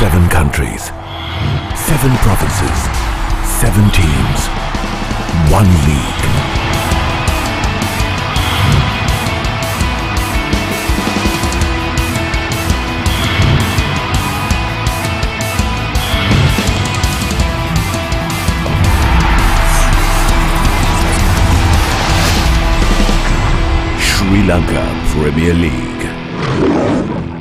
7 countries, 7 provinces, 7 teams, 1 league. Sri Lanka Premier League.